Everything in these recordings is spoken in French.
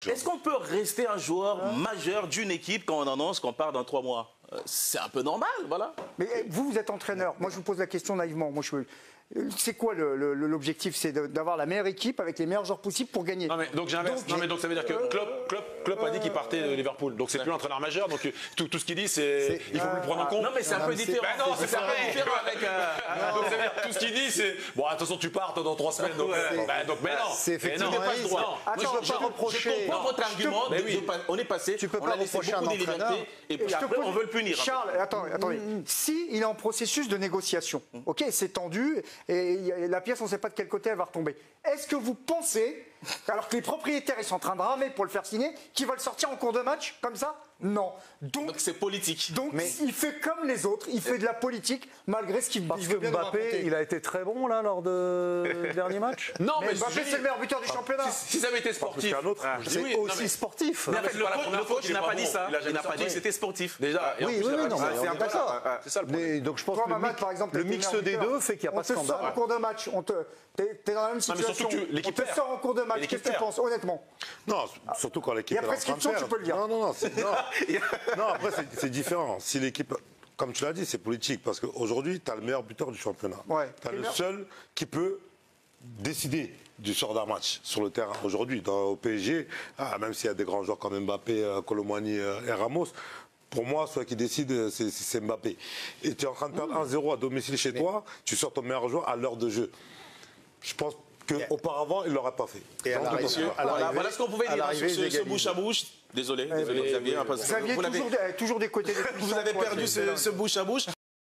Est-ce qu'on peut rester un joueur majeur d'une équipe quand on annonce qu'on part dans 3 mois? C'est un peu normal, voilà. Mais vous êtes entraîneur. Moi, je vous pose la question naïvement. C'est quoi l'objectif? C'est d'avoir la meilleure équipe avec les meilleurs joueurs possibles pour gagner. Non mais donc j'inverse. Non mais donc ça veut dire que Klopp a dit qu'il partait de Liverpool. Donc c'est plus l'entraîneur majeur. Donc tout ce qu'il dit c'est il faut le prendre en compte. Non mais c'est un peu différent. Ben non, c'est un peu différent avec. Donc ça veut dire tout ce qu'il dit c'est bon attention tu pars dans 3 semaines. Donc mais non. C'est effectivement pas le droit. Je comprends votre argument. On est passé. Tu peux on pas a laissé reprocher beaucoup un de liberté entraîneur. et puis après on veut le punir. Charles, attendez. Si il est en processus de négociation, ok, c'est tendu et la pièce, on ne sait pas de quel côté elle va retomber. Est-ce que vous pensez, alors que les propriétaires ils sont en train de ramer pour le faire signer, qu'ils veulent sortir en cours de match comme ça? Non. Donc c'est politique. Donc il fait comme les autres, il fait de la politique malgré ce qu'il veut bien nous raconter. Mbappé, il a été très bon là lors du dernier match. Non, mais Mbappé c'est le meilleur buteur du championnat. Si ça avait été sportif, c'est aussi sportif. Mais le coach n'a pas dit ça. Il n'a pas dit que c'était sportif. Déjà. Oui, non, mais d'accord. C'est ça le problème. Donc je pense que le mix des deux fait qu'il n'y a pas de scandale. On te sort en cours de match, t'es dans la même situation. On te sort en cours de match. Qu'est-ce que tu penses, honnêtement? Non, surtout quand l'équipe est en train de perdre. Il y a prescription, tu peux le dire. Non, après, c'est différent. Si l'équipe, comme tu l'as dit, c'est politique. Parce qu'aujourd'hui, tu as le meilleur buteur du championnat. Tu as le seul qui peut décider du sort d'un match sur le terrain. Aujourd'hui, au PSG, même s'il y a des grands joueurs comme Mbappé, Colomani et Ramos, pour moi, celui qui décide, c'est Mbappé. Et tu es en train de perdre 1-0 à domicile chez toi, tu sors ton meilleur joueur à l'heure de jeu. Je pense qu'auparavant, il ne l'aurait pas fait. Et voilà ce qu'on pouvait dire sur ce bouche à bouche. Désolé, Xavier. Toujours des côtés. Vous avez perdu ce bouche à bouche.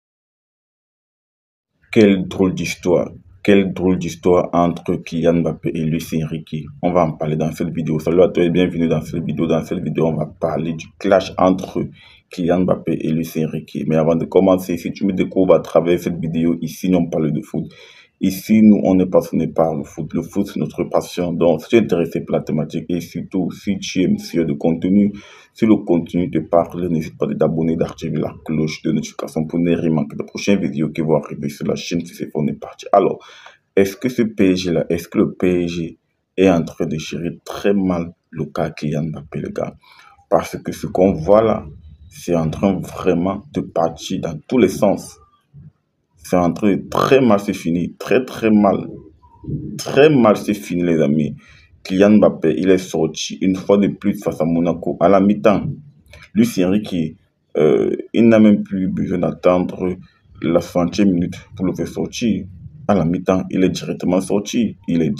Quelle drôle d'histoire. Quelle drôle d'histoire entre Kylian Mbappé et Luis Enrique. On va en parler dans cette vidéo. Salut à toi et bienvenue dans cette vidéo. Dans cette vidéo, on va parler du clash entre Kylian Mbappé et Luis Enrique. Mais avant de commencer, si tu me découvres à travers cette vidéo, ici, nous on parle de foot. Ici, nous, on est passionné par le foot. Le foot, c'est notre passion. Donc, si tu es intéressé par la thématique et surtout, si tu aimes ce de contenu, si le contenu te parle, n'hésite pas de t'abonner, d'activer la cloche de notification pour ne rien manquer de prochaines vidéos qui vont arriver sur la chaîne. Si c'est on est parti. Alors, est-ce que ce PSG-là, est-ce que le PSG est en train de gérer très mal le cas Kylian Mbappé, les gars? Parce que ce qu'on voit là, c'est en train vraiment de partir dans tous les sens. C'est en train de très mal se finir, très mal. Très mal se finir, les amis. Kylian Mbappé, il est sorti une fois de plus face à Monaco à la mi-temps. Luis Enrique, il n'a même plus besoin d'attendre la 60e minute pour le faire sortir. À la mi-temps, il est directement sorti.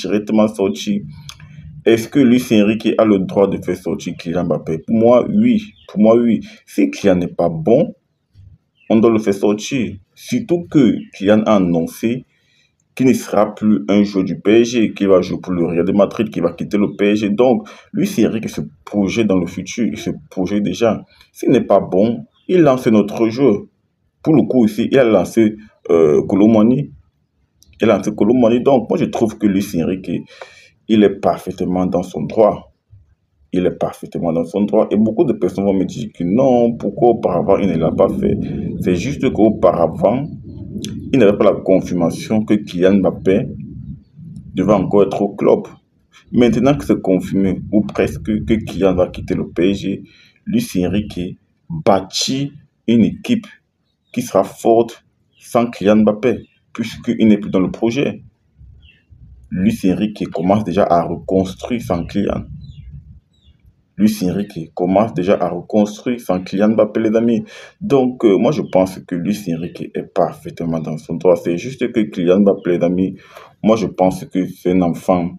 Est-ce que Luis Enrique a le droit de faire sortir Kylian Mbappé? Pour moi, oui. Si Kylian n'est pas bon, on doit le faire sortir. Surtout que Kylian a annoncé qu'il ne sera plus un joueur du PSG, qu'il va jouer pour le Real de Madrid, qu'il va quitter le PSG. Donc, lui, c'est Eric qui se projette dans le futur, il se projette déjà. S'il n'est pas bon, il lance notre joueur. Pour le coup, ici, il a lancé Colomani. Donc, moi, je trouve que Luis Enrique, il est parfaitement dans son droit. Et beaucoup de personnes vont me dire que non, pourquoi auparavant il ne l'a pas fait? C'est juste qu'auparavant, il n'avait pas la confirmation que Kylian Mbappé devait encore être au club. Maintenant que c'est confirmé, ou presque, que Kylian va quitter le PSG, Luis Enrique bâtit une équipe qui sera forte sans Kylian Mbappé, puisqu'il n'est plus dans le projet. Luis Enrique commence déjà à reconstruire sans Kylian. Luis Enrique commence déjà à reconstruire sans Kylian Mbappé, les amis. Donc, moi, je pense que Luis Enrique est parfaitement dans son droit. C'est juste que Kylian Mbappé, les amis, moi, je pense que c'est un enfant,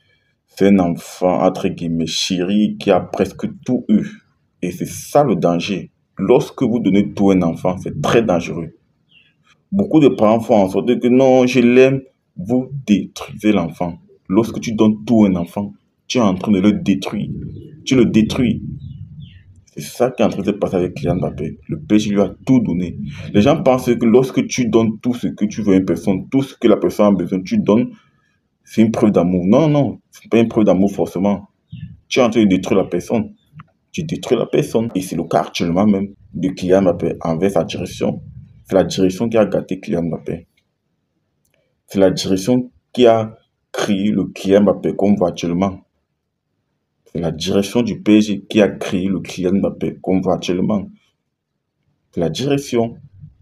entre guillemets, chéri, qui a presque tout eu. Et c'est ça le danger. Lorsque vous donnez tout à un enfant, c'est très dangereux. Beaucoup de parents font en sorte que non, je l'aime, vous détruisez l'enfant. Lorsque tu donnes tout à un enfant, tu es en train de le détruire. Tu le détruis. C'est ça qui est en train de se passer avec Kylian Mbappé. Le PSG lui a tout donné. Les gens pensent que lorsque tu donnes tout ce que tu veux à une personne, tout ce que la personne a besoin, tu donnes, c'est une preuve d'amour. Non, ce n'est pas une preuve d'amour forcément. Tu es en train de détruire la personne. Tu détruis la personne. Et c'est le cas actuellement même de Kylian Mbappé envers sa direction. C'est la direction qui a gâté Kylian Mbappé. C'est la direction qui a créé le Kylian Mbappé qu'on voit actuellement. C'est la direction du PSG qui a créé le Kylian Mbappé qu'on voit actuellement. C'est la direction.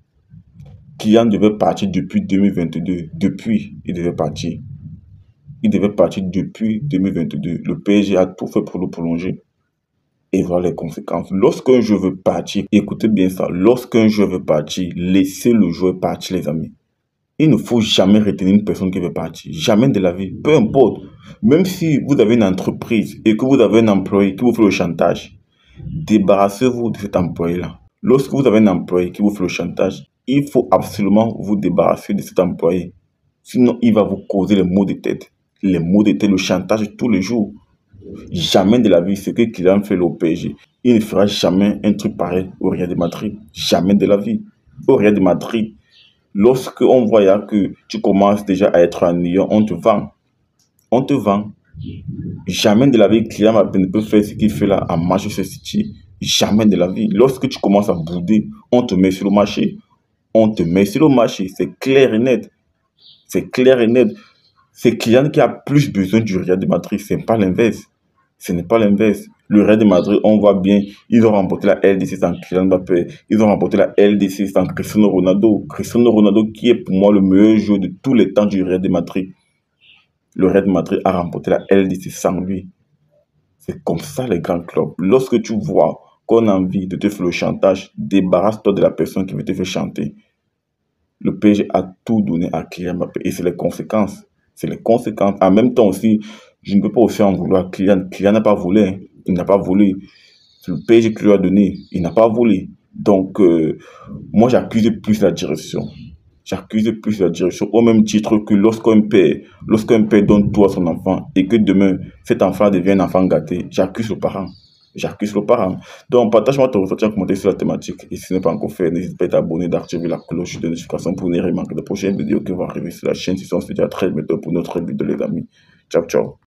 Kylian devait partir depuis 2022. Il devait partir. Il devait partir depuis 2022. Le PSG a tout fait pour le prolonger. Et voilà les conséquences. Lorsqu'un jeu veut partir, écoutez bien ça, lorsqu'un jeu veut partir, laissez le joueur partir, les amis. Il ne faut jamais retenir une personne qui veut partir. Jamais de la vie. Peu importe. Même si vous avez une entreprise et que vous avez un employé qui vous fait le chantage, débarrassez-vous de cet employé-là. Lorsque vous avez un employé qui vous fait le chantage, il faut absolument vous débarrasser de cet employé. Sinon, il va vous causer les maux de tête. Les maux de tête, le chantage tous les jours. Jamais de la vie, ce que Kylian fait au PSG. Il ne fera jamais un truc pareil au Real de Madrid. Jamais de la vie. Au Real de Madrid, lorsqu'on voit que tu commences déjà à être ennuyant, on te vend. On te vend. Jamais de la vie, Kylian Mbappé ne peut faire ce qu'il fait là à Manchester City. Jamais de la vie. Lorsque tu commences à bouder, on te met sur le marché. On te met sur le marché. C'est clair et net. C'est clair et net. C'est Kylian qui a plus besoin du Real de Madrid. Ce n'est pas l'inverse. Ce n'est pas l'inverse. Le Real de Madrid, on voit bien, ils ont remporté la LDC sans Kylian Mbappé. Ils ont remporté la LDC sans Cristiano Ronaldo. Cristiano Ronaldo qui est pour moi le meilleur joueur de tous les temps du Real de Madrid. Le Real de Madrid a remporté la LDC sans lui. C'est comme ça les grands clubs. Lorsque tu vois qu'on a envie de te faire le chantage, débarrasse-toi de la personne qui veut te faire chanter. Le PSG a tout donné à Kylian Mbappé et c'est les conséquences. C'est les conséquences. En même temps aussi, je ne peux pas aussi en vouloir. Kylian n'a pas volé. Il n'a pas volé. C'est le PSG qui lui a donné. Il n'a pas volé. Donc, moi, j'accuse plus la direction. J'accuse plus la direction au même titre que lorsqu'un père donne tout à son enfant et que demain, cet enfant devient un enfant gâté, j'accuse le parent. J'accuse le parent. Donc, partage-moi ton ressenti en commentaire sur la thématique. Et si ce n'est pas encore fait, n'hésite pas à t'abonner, d'activer la cloche de notification pour ne rien manquer de prochaines vidéos qui vont arriver sur la chaîne. Si on se dit à très bientôt pour notre vidéo, les amis. Ciao, ciao.